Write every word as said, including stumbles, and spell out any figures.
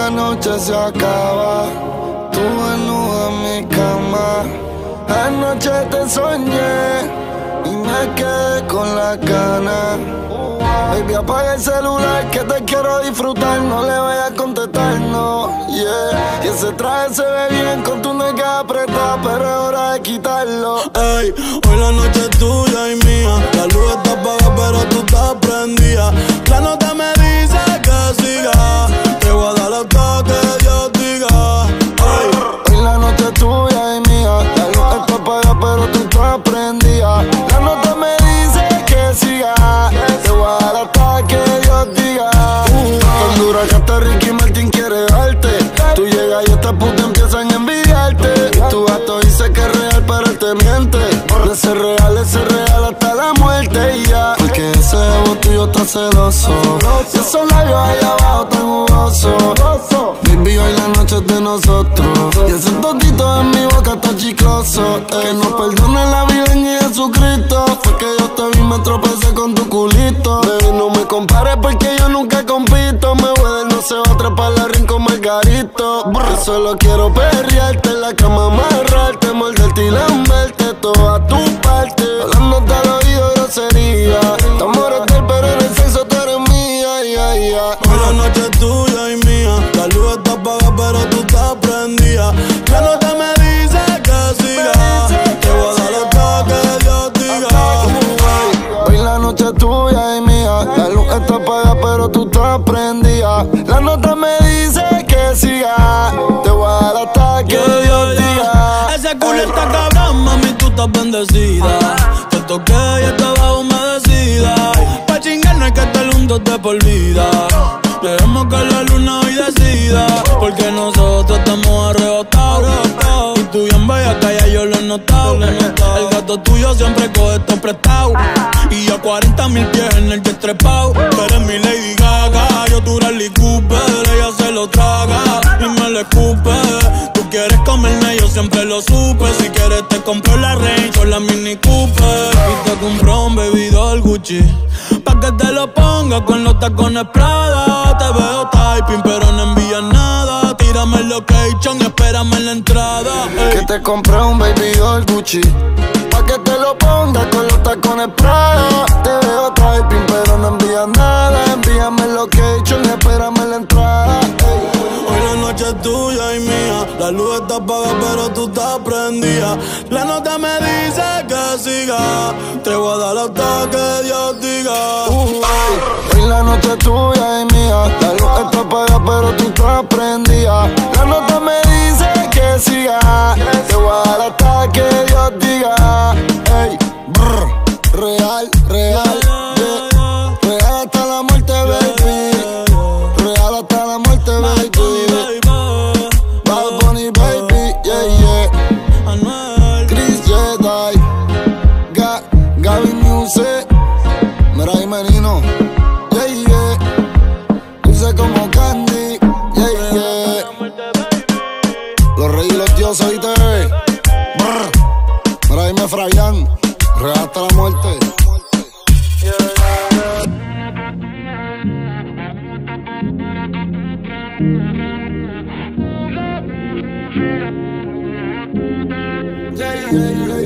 la noche se acaba, tú desnuda en mi cama. Anoche te soñé y me quedé con la gana. Baby, apaga el celular que te quiero disfrutar. No le vayas a contestar, no, yeah. Y ese traje se ve bien con tu nalga apretada, pero es hora de quitarlo. Ey, hoy la noche es tuya y mía. La luz está apagada pero tú estás prendida. La nota me dice que siga. Te voy a dar hasta que Dios diga. Ey, hoy la noche es tuya y mía. La luz está apagada pero tú estás prendida. La nota me dice que siga. Te voy a dar hasta que Dios diga. uh, Tan dura que hasta Ricky Martin quiere darte. Tú llegas y estas putas empiezan a envidiarte. Tu gato dice que es real pero él te miente. De ser real, es ser real hasta la muerte y ya. Porque ese ego tuyo está celoso y esos labios allá abajo tan jugosos. Baby, hoy la noche es de nosotros y ese totito en mi boca está chicloso. Que nos perdone la vida en Jesucristo. Fue que yo te vi, me tropecé con tu culito. Baby, no me compares porque yo nunca compito. Me voy del no se va a trepar la rin con Margarito. Yo solo quiero perrearte en la cama, amarrarte, morderte y lamberte toda tu parte. Hablándote al oído grosería. Estamos hotel pero en el sexo tú eres mía, yeah, yeah. hoy la noche es tuya y mía. La luz está apagada pero tú estás prendida. La nota me dice que siga. Te voy a dar hasta que Dios diga. Hoy la noche es tuya y mía. La luz está apagada pero tú estás prendida. La nota me dice que siga. Te voy a dar hasta que Dios diga. Ese culo está cabrón, mami, tú estás bendecida. Te toqué y estaba humedecida. Pa' chingar no hay que estar juntos de por vida. Dejemos que la luna hoy decida. Porque nosotros estamos arrebatados. Y tú bien bella, calla, yo lo he notado. El gato tuyo siempre coge esto prestado. Y yo cuarenta mil pies en el jet trepao. Tú eres mi Lady Gaga, yo tu Bradley Cooper. Ella se lo traga y me lo escupe. Tú quieres comerme, yo siempre lo supe. Si quieres te compro la Range o la Mini Cooper. Y te compro un baby doll Gucci pa' que te lo ponga con los tacones Prada. Te veo typing pero no envías nada. Tírame el location y espérame en la entrada. Ey. Que te compré un baby doll Gucci pa' que te lo pongas con los tacones Prada. Te veo typing pero no envías nada. Envíame el location y espérame en la entrada. Ey. Hoy la noche es tuya y mía. La luz está apagada pero tú estás prendida. La nota me dice que siga. Te voy a dar hasta que Dios diga. Uh, hoy la noche es tuya y mía. La luz está apagada pero tú estás prendida. La nota me dice que siga. Te voy a dar hasta que Dios diga. Ey, brr, real, real, yeah. Real hasta la muerte, baby. Real hasta la muerte, baby. Bad Bunny, baby, yeah, yeah. Chris Jedi, Ga, Gaby Music, Mirai Menino, yeah, yeah. Dulce como candy, yeah, yeah. Los reyes y los dioses, ¿oíste? Brr. Mira, dime Frayan, real hasta la muerte. Yeah, yeah, yeah.